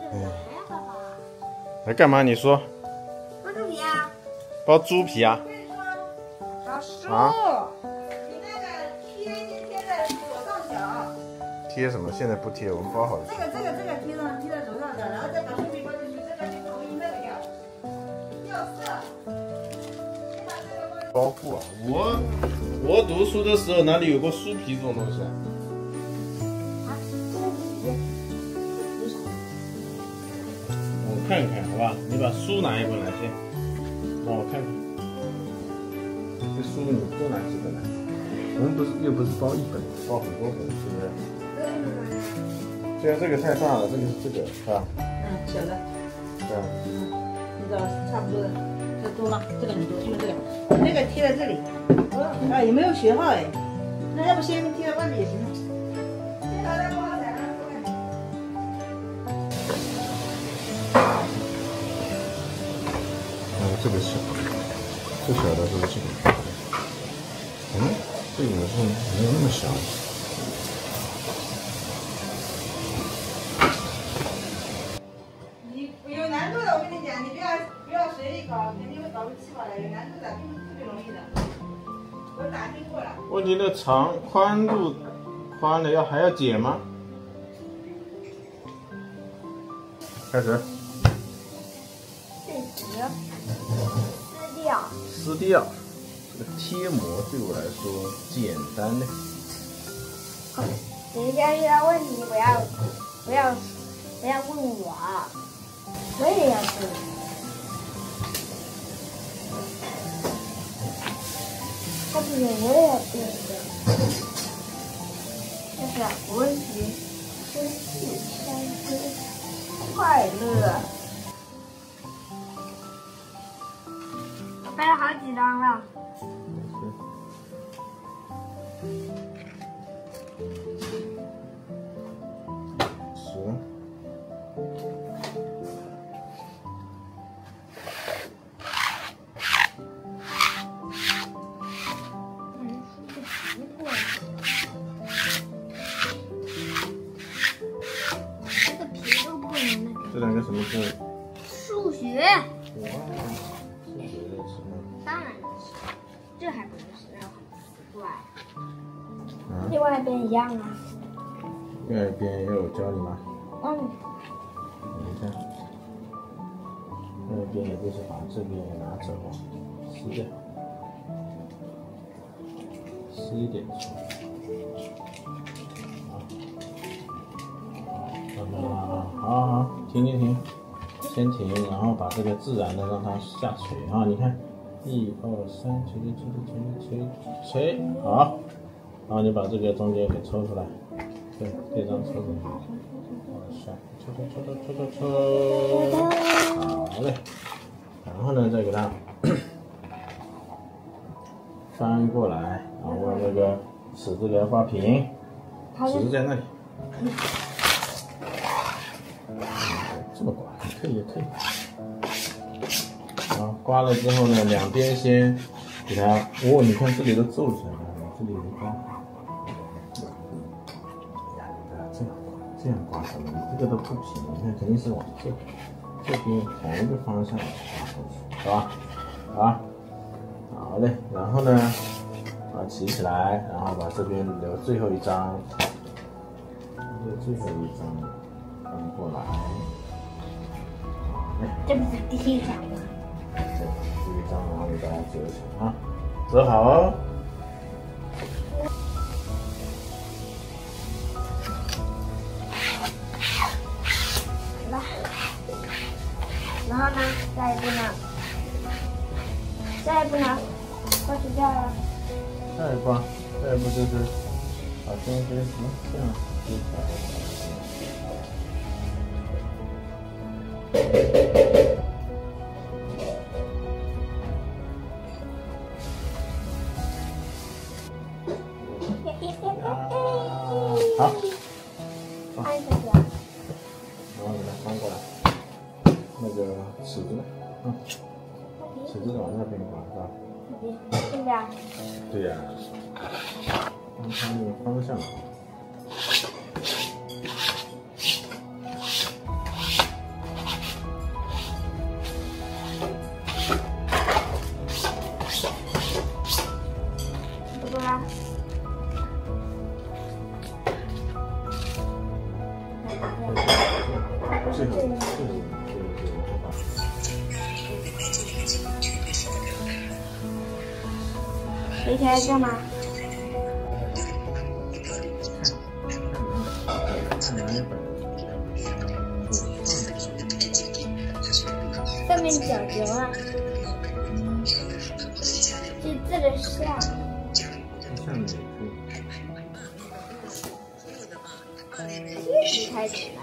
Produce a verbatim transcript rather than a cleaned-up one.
嗯，来干嘛？你说？ 包猪皮啊？ 包猪皮啊？ 老师， 啊？ 你那个贴就贴在左上角。 贴什么？现在不贴，我们包好了。 这个这个这个贴上贴在左上角，然后再把猪皮包进去，这个就容易那个掉掉色。 包括啊，我我读书的时候哪里有过书皮这种东西啊？ 啊，这个皮有啥？ 我看看，好吧，你把书拿一本来先，让我看看。这书你多拿几本来？我们不是又不是包一本，包很多本，是不是？虽然这个太大了，这个是这个，是吧？ 嗯，小的。 对啊。 嗯，你找差不多的，这多吗？这个你多，就是这个，那个贴在这里。啊，也没有学号哎，那要不先贴在外面也行。贴好了，包好再拿出来。 哦，这个小，最小的是这个。嗯，这个是没有那么小。 你有难度的，我跟你讲，你不要不要随意搞，肯定会搞出气泡来。有难度的，并不是特别容易的。我打听过了。 问题的长宽度，宽的要还要剪吗？开始。 这纸撕掉。 撕掉。这个贴膜对我来说简单的。 等一下遇到问题，不要不要不要问我，我也要做。他不行，我也要做一个。这是文学、生气、伤心、快乐。我背了好几张了。 这两个什么字？ 数学。 哇，数学的是吗？ 当然是，这还不是让很奇怪。 啊？ 另外一边一样啊。 另外一边要我教你吗？ 嗯。 你看，另外一边也就是把这边也拿走，撕掉，撕一点出来。好好好，停停停，先停，然后把这个自然的让它下垂啊！你看，一二三，捶捶捶捶捶捶，好，然后你把这个中间给抽出来，对，这张抽出来，往下抽抽抽抽抽抽抽，好嘞，然后呢再给它翻过来，然后那个尺子给它画平，尺子在那里。这么刮也可以，也可以。啊，刮了之后呢，两边先给它，哦，你看这里都皱起来了，这里没刮。哎呀，你不要这样刮，这样刮什么？你这个都不平，你看肯定是往这这边同一个方向刮过去，是吧？啊，好嘞，然后呢，啊起起来，然后把这边留最后一张，留最后一张翻过来。 这不是第一张吗？ 对，第一张，然后你把它折成啊，折好哦。 来，然后呢？下一步呢？下一步呢？刮除掉了。 下一步，下一步就是把中间什么这样撕开。好， 按下去。 然后给它翻过来，那个尺子呢？嗯，尺子往那边刮是吧？ 对呀。 对呀，按它那个方向。 最后最后最后最后把。 谁开这吗？上面讲究啊，这字的下。 下面也可以。 一开始。